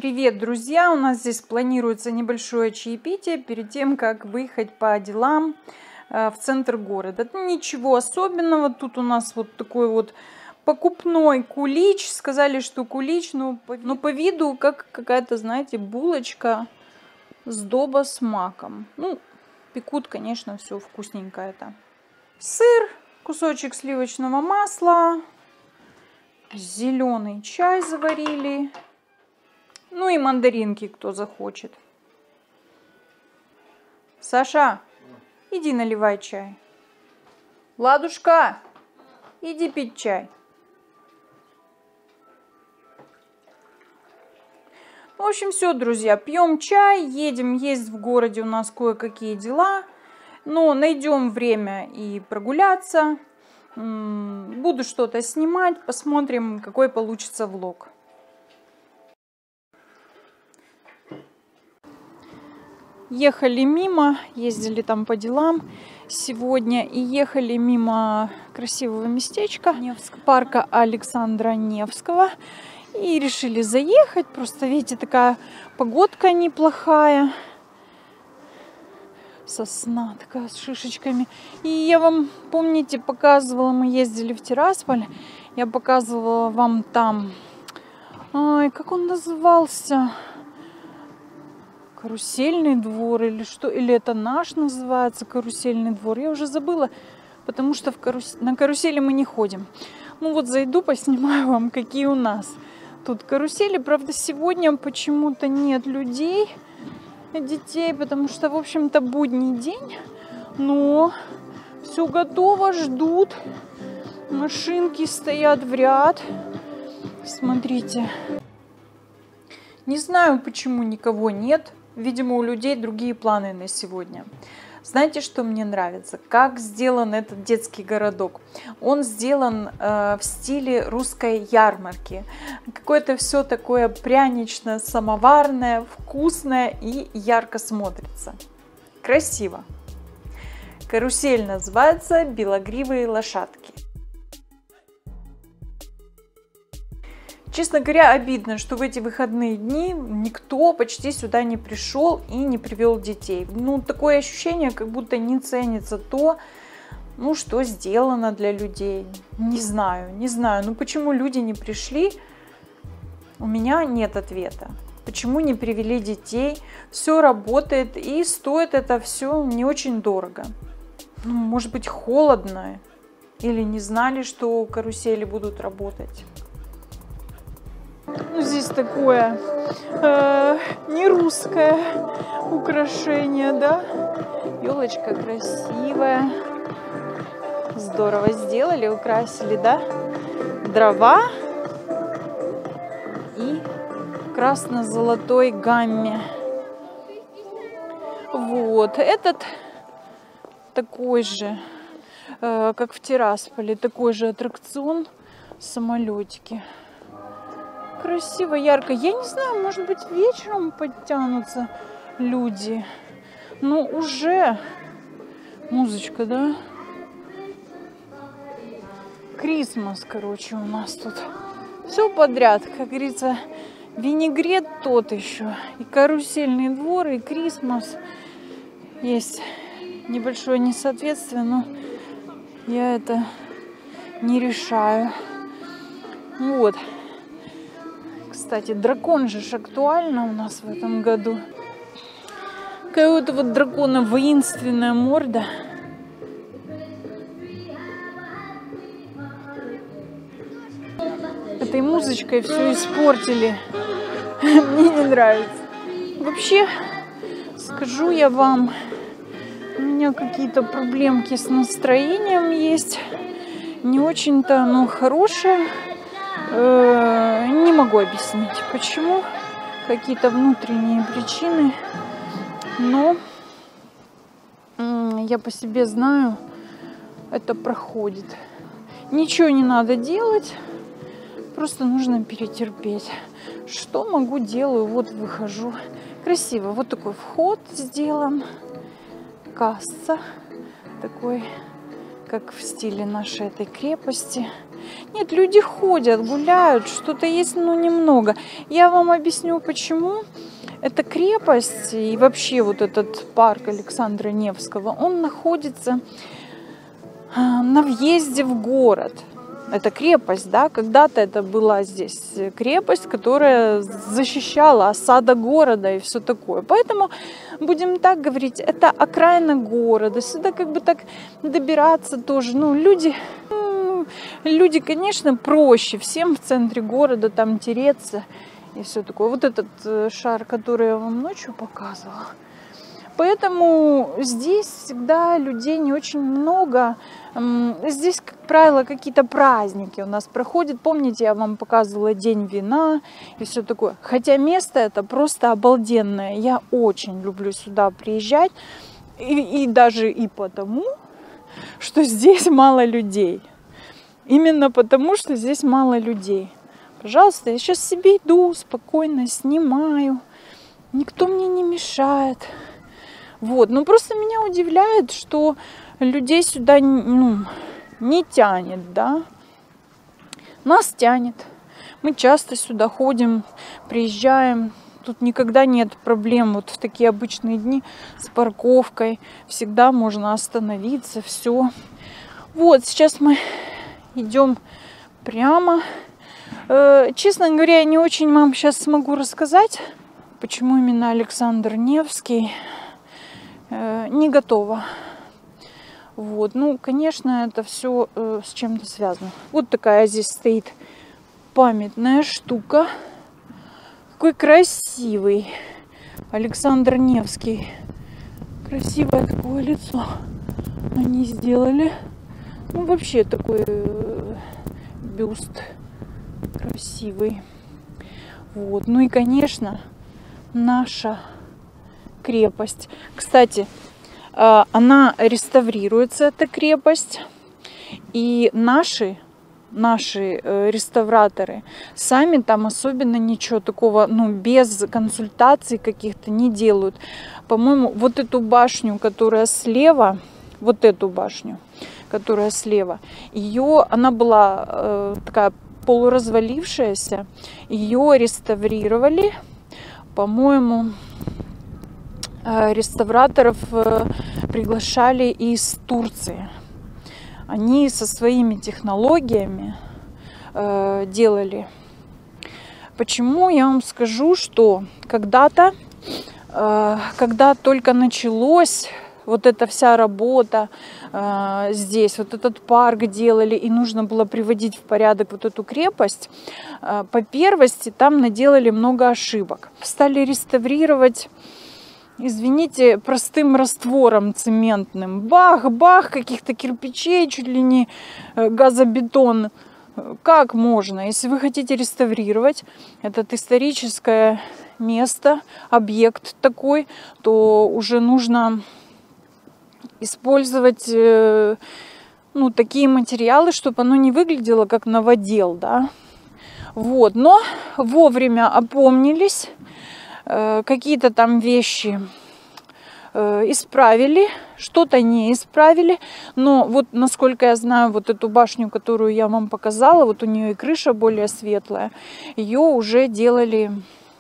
Привет, друзья! У нас здесь планируется небольшое чаепитие перед тем, как выехать по делам в центр города. Ничего особенного. Тут у нас вот такой вот покупной кулич. Сказали, что кулич, но по виду как какая-то, знаете, булочка сдоба с маком. Ну, пекут, конечно, все вкусненько это. Сыр, кусочек сливочного масла, зеленый чай заварили. Ну и мандаринки, кто захочет. Саша, иди наливай чай. Ладушка, иди пить чай. В общем, все, друзья, пьем чай, едем, есть в городе у нас кое-какие дела. Но найдем время и прогуляться. Буду что-то снимать, посмотрим, какой получится влог. Ехали мимо, ездили там по делам сегодня и ехали мимо красивого местечка, парка Александра Невского. И решили заехать, просто видите, такая погодка неплохая. Сосна такая с шишечками. И я вам, помните, показывала, мы ездили в Тирасполь, я показывала вам там, как он назывался? Карусельный двор или что? Или это наш называется карусельный двор? Я уже забыла, потому что на карусели мы не ходим. Ну вот зайду, поснимаю вам, какие у нас тут карусели. Правда, сегодня почему-то нет детей, потому что, в общем-то, будний день. Но все готово, ждут. Машинки стоят в ряд. Смотрите. Не знаю, почему никого нет. Видимо, у людей другие планы на сегодня. Знаете, что мне нравится? Как сделан этот детский городок. Он сделан в стиле русской ярмарки. Какое-то все такое прянично-самоварное, вкусное и ярко смотрится. Красиво. Карусель называется «Белогривые лошадки». Честно говоря, обидно, что в эти выходные дни никто почти сюда не пришел и не привел детей. Ну, такое ощущение, как будто не ценится то, что сделано для людей. Не знаю. Ну, почему люди не пришли, у меня нет ответа. Почему не привели детей? Все работает и стоит это все не очень дорого. Ну, может быть, холодно или не знали, что карусели будут работать. Ну, здесь такое не русское украшение, да? Елочка красивая. Здорово сделали, украсили, да? Дрова и красно-золотой гамме. Вот, этот такой же, как в Тирасполе, такой же аттракцион, самолетики. Красиво, ярко. Я не знаю, может быть, вечером подтянутся люди. Но уже музычка, да? Крисмас, короче, у нас тут. Все подряд, как говорится, винегрет тот еще. И карусельный двор, и Крисмас. Есть небольшое несоответствие, но я это не решаю. Вот. Кстати, дракон же актуально у нас в этом году. Какая-то вот дракона воинственная морда. Этой музычкой все испортили. Мне не нравится. Вообще, скажу я вам, у меня какие-то проблемки с настроением есть. Не очень-то оно хорошее. Не могу объяснить, почему. Какие-то внутренние причины. Но я по себе знаю, это проходит. Ничего не надо делать. Просто нужно перетерпеть. Что могу, делаю. Вот выхожу. Красиво. Вот такой вход сделан. Касса. Такой, как в стиле нашей этой крепости. Нет, люди ходят, гуляют, что-то есть, но немного. Я вам объясню, почему. Эта крепость и вообще вот этот парк Александра Невского, он находится на въезде в город. Это крепость, да, когда-то это была здесь крепость, которая защищала осада города и все такое. Поэтому, будем так говорить, это окраина города. Сюда как бы так добираться тоже. Ну, люди, конечно, проще всем в центре города там тереться и все такое. Вот этот шар, который я вам ночью показывала. Поэтому здесь всегда людей не очень много. Здесь, как правило, какие-то праздники у нас проходят. Помните, я вам показывала День вина и все такое. Хотя место это просто обалденное. Я очень люблю сюда приезжать. И даже и потому, что здесь мало людей. Именно потому, что здесь мало людей. Пожалуйста, я сейчас себе иду, спокойно снимаю. Никто мне не мешает. Вот, но просто меня удивляет, что людей сюда не тянет, да. Нас тянет. Мы часто сюда ходим, приезжаем. Тут никогда нет проблем вот в такие обычные дни с парковкой. Всегда можно остановиться, все. Вот, сейчас мы идем прямо. Честно говоря, я не очень вам сейчас смогу рассказать, почему именно Александр Невский. Не готова. Вот. Ну, конечно, это все с чем-то связано. Вот такая здесь стоит памятная штука. Какой красивый Александр Невский. Красивое такое лицо они сделали. Ну, вообще такой бюст красивый. Вот. Ну и, конечно, наша крепость. Кстати, она реставрируется, эта крепость. И наши реставраторы сами там особенно ничего такого, без консультаций каких-то не делают. По-моему, вот эту башню, которая слева, она была такая полуразвалившаяся. Ее реставрировали. По-моему, реставраторов приглашали из Турции. Они со своими технологиями делали. Почему? Я вам скажу, что когда-то, когда только началось вот эта вся работа здесь, вот этот парк делали, и нужно было приводить в порядок вот эту крепость, по первости там наделали много ошибок. Стали реставрировать, извините, простым раствором цементным. Бах-бах, каких-то кирпичей, чуть ли не газобетон. Как можно? Если вы хотите реставрировать это историческое место, объект такой, то уже нужно использовать такие материалы, чтобы оно не выглядело как новодел, да. Вот. Но вовремя опомнились, какие-то там вещи исправили, что-то не исправили. Но вот, насколько я знаю, вот эту башню, которую я вам показала, вот у нее и крыша более светлая, ее уже делали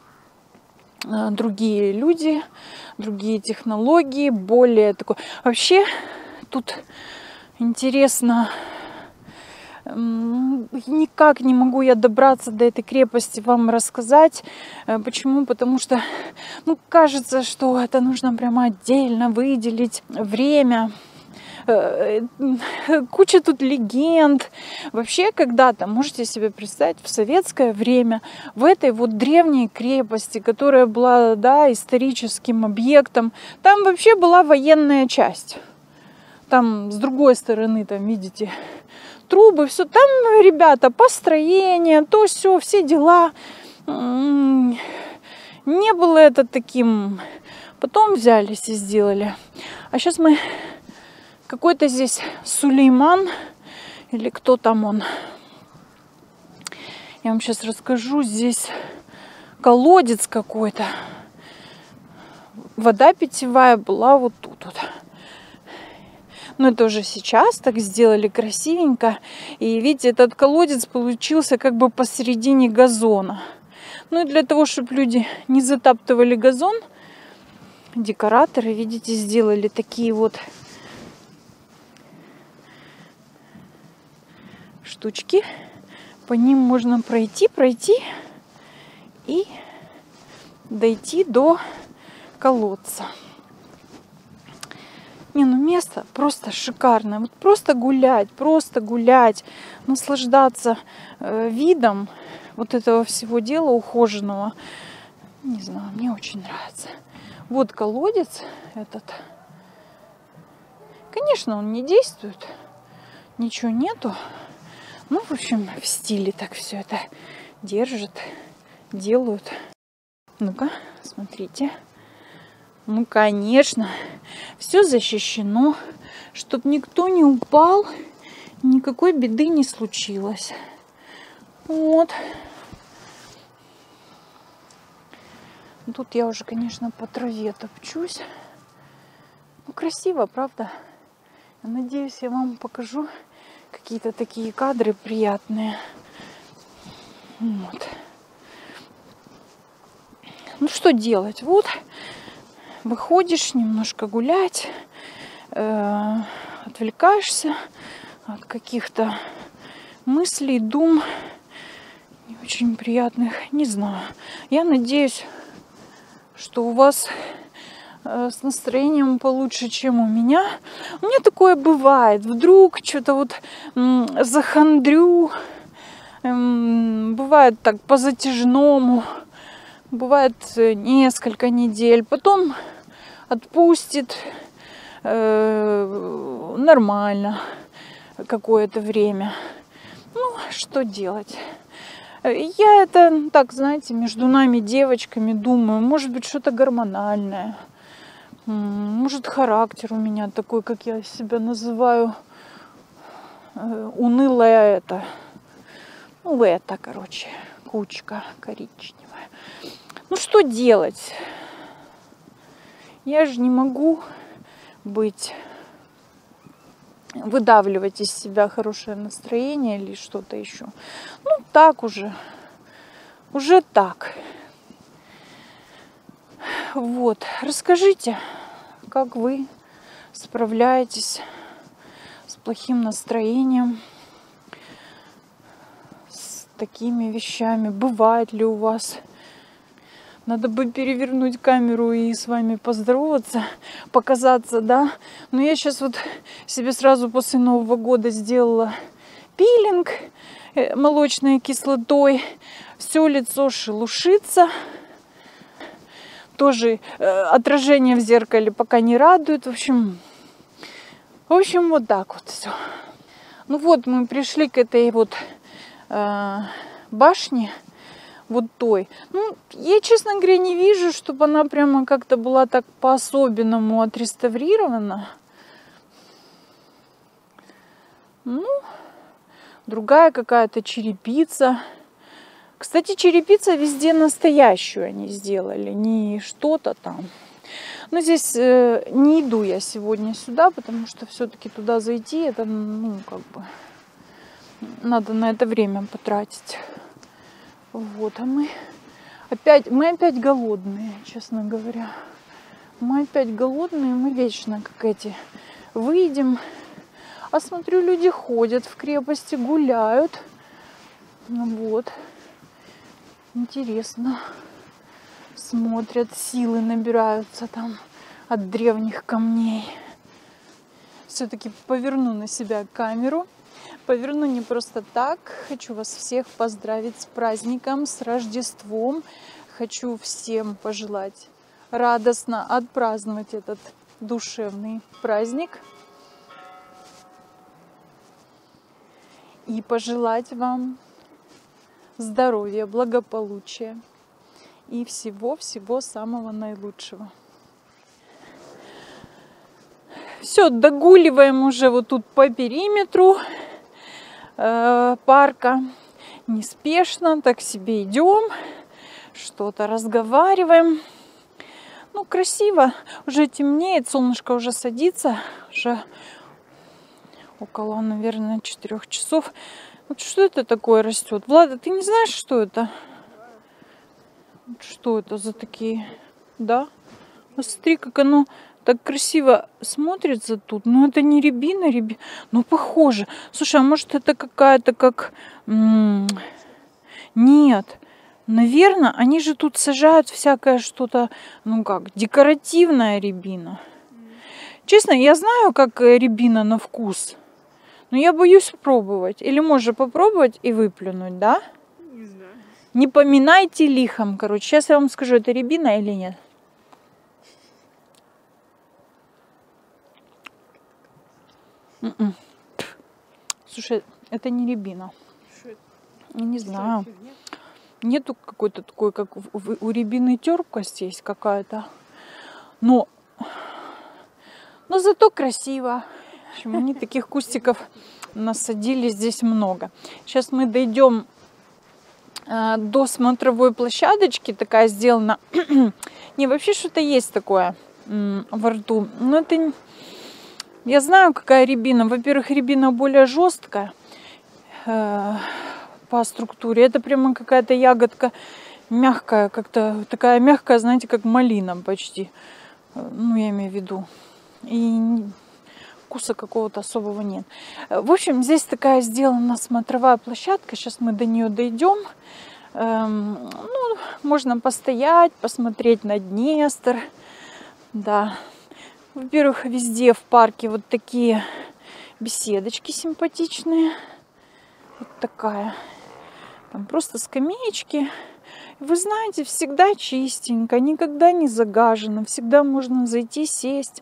другие люди, другие технологии, более такой. Вообще тут интересно, никак не могу я добраться до этой крепости, вам рассказать. Почему? Потому что, кажется, что это нужно прямо отдельно выделить время. Куча тут легенд. Вообще, когда-то, можете себе представить, в советское время в этой вот древней крепости, которая была, да, историческим объектом, там вообще была военная часть. Там с другой стороны, там, видите, трубы, все. Там, ребята, построение, то все, все дела. Не было это таким. Потом взялись и сделали. А сейчас мы... Какой-то здесь Сулейман, или кто там он. Я вам сейчас расскажу. Здесь колодец какой-то. Вода питьевая была вот тут вот. Но это уже сейчас так сделали красивенько. И видите, этот колодец получился как бы посередине газона. Ну и для того, чтобы люди не затаптывали газон, декораторы, видите, сделали такие вот штучки. По ним можно пройти и дойти до колодца. Не, ну место просто шикарное. Вот просто гулять, наслаждаться видом вот этого всего дела ухоженного. Не знаю, мне очень нравится. Вот колодец этот. Конечно, он не действует. Ничего нету. Ну, в общем, в стиле так все это держат, делают. Ну-ка, смотрите. Ну, конечно, все защищено, чтобы никто не упал, никакой беды не случилось. Вот. Тут я уже, конечно, по траве топчусь. Ну, красиво, правда? Я надеюсь, я вам покажу какие-то такие кадры приятные. Вот. Ну, что делать? Вот. Выходишь немножко гулять, отвлекаешься от каких-то мыслей, дум не очень приятных, не знаю. Я надеюсь, что у вас с настроением получше, чем у меня. У меня такое бывает. Вдруг что-то вот захандрю. Бывает так по-затяжному. Бывает несколько недель. Потом отпустит нормально какое-то время. Ну, что делать? Я это, так, знаете, между нами, девочками, думаю, может быть, что-то гормональное. Может, характер у меня такой, как я себя называю, унылая это. Ну, это, короче, кучка коричневая. Ну, что делать? Я же не могу выдавливать из себя хорошее настроение или что-то еще. Ну, так уже так. Вот, расскажите, как вы справляетесь с плохим настроением, с такими вещами. Бывает ли у вас? Надо бы перевернуть камеру и с вами поздороваться, показаться, да. Но я сейчас вот себе сразу после Нового года сделала пилинг молочной кислотой. Все лицо шелушится. Тоже отражение в зеркале пока не радует. В общем, вот так вот все. Ну вот, мы пришли к этой вот башне. Вот той. Ну, я, честно говоря, не вижу, чтобы она прямо как-то была так по-особенному отреставрирована. Ну, другая какая-то черепица. Кстати, черепица везде настоящую они сделали, не что-то там. Но здесь не иду я сегодня сюда, потому что все-таки туда зайти, это, ну, как бы, надо на это время потратить. Вот, а мы опять голодные, честно говоря. Мы опять голодные, мы вечно как эти выйдем. А смотрю, люди ходят в крепости, гуляют. Ну вот. Интересно. Смотрят, силы набираются там от древних камней. Все-таки поверну на себя камеру. Поверну не просто так. Хочу вас всех поздравить с праздником, с Рождеством. Хочу всем пожелать радостно отпраздновать этот душевный праздник. И пожелать вам здоровья, благополучия и всего-всего самого наилучшего. Все, догуливаем уже вот тут по периметру парка. Неспешно так себе идем, что-то разговариваем. Ну, красиво. Уже темнеет, солнышко уже садится. Уже около, наверное, 4 часов. Вот что это такое растет? Влада, ты не знаешь, что это? Что это за такие? Да? Смотри, как оно так красиво смотрится тут. Но это не рябина, ну похоже. Слушай, а может это какая-то как... Нет. Наверное, они же тут сажают всякое что-то, ну как, декоративная рябина. Честно, я знаю, как рябина на вкус. Но я боюсь пробовать. Или можно попробовать и выплюнуть, да? Не знаю. Не поминайте лихом, короче. Сейчас я вам скажу, это рябина или нет. Слушай, это не рябина. Что это? Я не знаю. Нету какой-то такой, как у рябины терпкость есть какая-то. Но зато красиво. В общем, они таких кустиков насадили здесь много. Сейчас мы дойдем до смотровой площадочки. Такая сделана. Не, вообще что-то есть такое во рту. Но это... Я знаю, какая рябина. Во-первых, рябина более жесткая по структуре. Это прямо какая-то ягодка мягкая, как-то такая мягкая, знаете, как малина почти. Ну, я имею в виду. И вкуса какого-то особого нет. В общем, здесь такая сделана смотровая площадка. Сейчас мы до нее дойдем. Ну, можно постоять, посмотреть на Днестр. Да. Во-первых, везде в парке вот такие беседочки симпатичные. Вот такая. Там просто скамеечки. Вы знаете, всегда чистенько, никогда не загажено. Всегда можно зайти, сесть.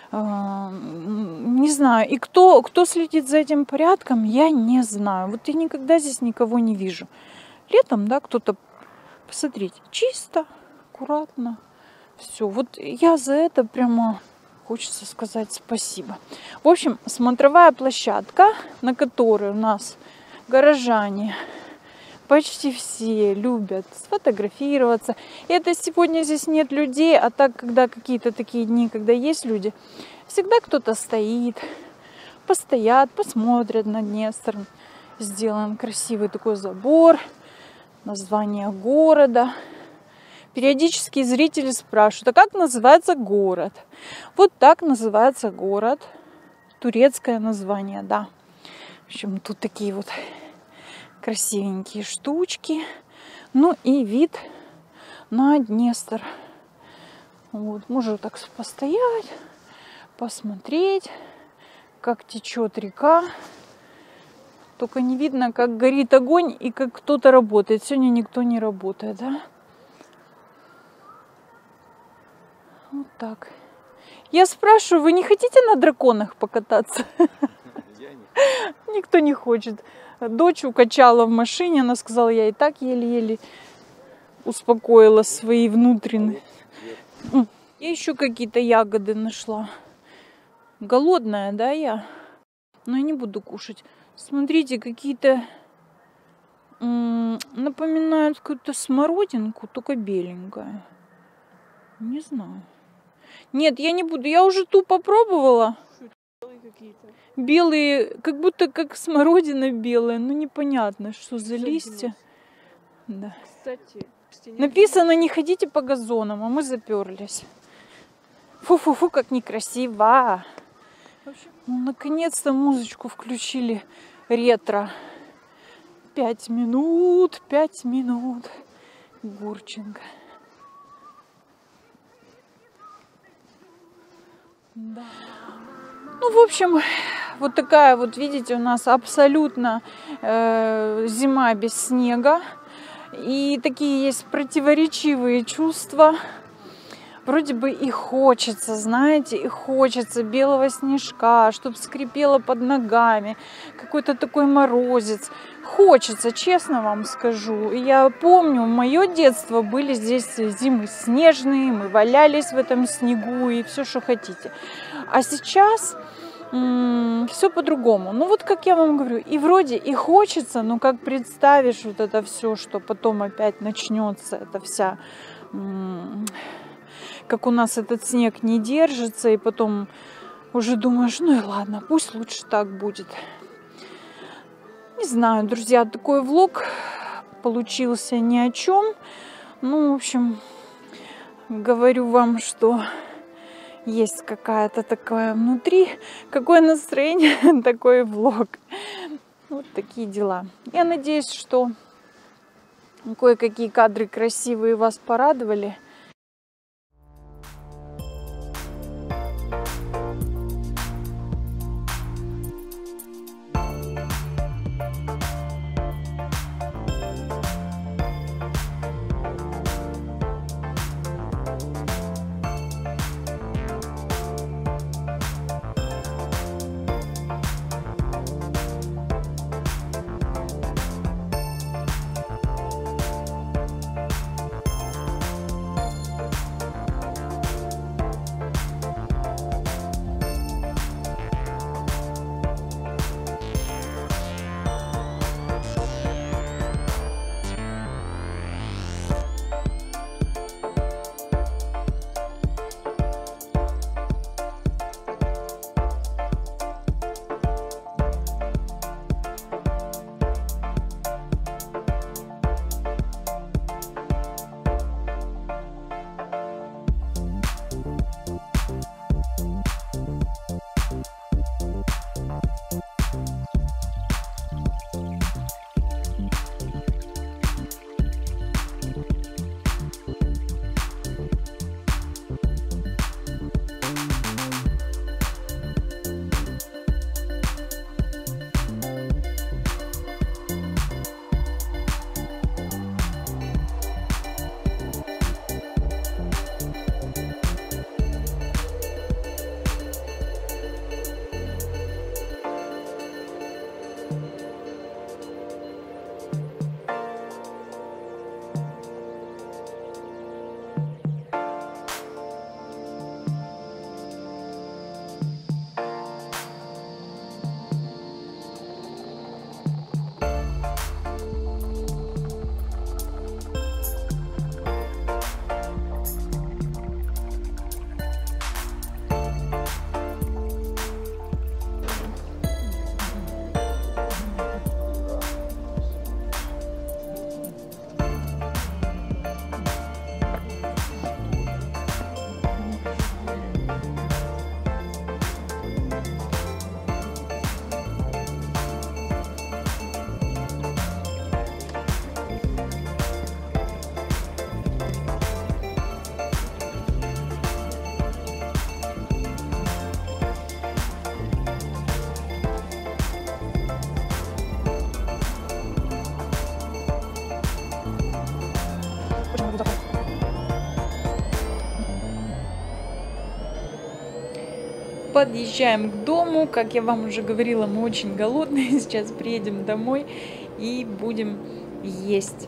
Не знаю. И кто следит за этим порядком, я не знаю. Вот я никогда здесь никого не вижу. Летом, да, кто-то... Посмотрите, чисто, аккуратно. Все. Вот я за это прямо... Хочется сказать спасибо. В общем, смотровая площадка, на которой у нас горожане почти все любят сфотографироваться. И это сегодня здесь нет людей, а так, когда какие-то такие дни, когда есть люди, всегда кто-то стоит, постоят, посмотрят на Днестр. Сделан красивый такой забор, название города. Периодически зрители спрашивают, а как называется город? Вот так называется город. Турецкое название, да. В общем, тут такие вот красивенькие штучки. Ну и вид на Днестр. Вот, можно так постоять, посмотреть, как течет река. Только не видно, как горит огонь и как кто-то работает. Сегодня никто не работает, да? Вот так. Я спрашиваю, вы не хотите на драконах покататься? Никто не хочет. Дочь укачала в машине, она сказала, я и так еле-еле успокоила свои внутренние. Я еще какие-то ягоды нашла. Голодная, да, я? Но я не буду кушать. Смотрите, какие-то напоминают какую-то смородинку, только беленькая. Не знаю. Нет, я не буду. Я уже ту попробовала. Белые, как будто как смородина белая. Ну, непонятно, что за листья. Да. Кстати, написано, не ходите по газонам, а мы заперлись. Фу-фу-фу, как некрасиво. Ну, наконец-то музычку включили ретро. 5 минут, 5 минут. Гурченко. Да. Ну, в общем, вот такая вот, видите, у нас абсолютно зима без снега. И такие есть противоречивые чувства. Вроде бы и хочется, знаете, и хочется белого снежка, чтобы скрипело под ногами, какой-то такой морозец. Хочется, честно вам скажу. Я помню, в мое детство были здесь зимы снежные, мы валялись в этом снегу и все, что хотите. А сейчас все по-другому. Ну вот как я вам говорю, и вроде и хочется, но как представишь вот это все, что потом опять начнется, это вся... как у нас этот снег не держится, и потом уже думаешь, ну и ладно, пусть лучше так будет. Не знаю, друзья, такой влог получился ни о чем. Ну, в общем, говорю вам, что есть какая-то такая внутри, какое настроение, такой влог. Вот такие дела. Я надеюсь, что кое-какие кадры красивые вас порадовали. Подъезжаем к дому. Как я вам уже говорила, мы очень голодные. Сейчас приедем домой и будем есть.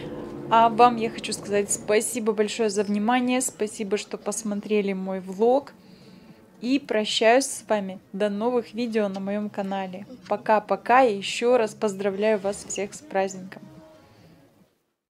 А вам я хочу сказать спасибо большое за внимание. Спасибо, что посмотрели мой влог. И прощаюсь с вами. До новых видео на моем канале. Пока-пока. И еще раз поздравляю вас всех с праздником.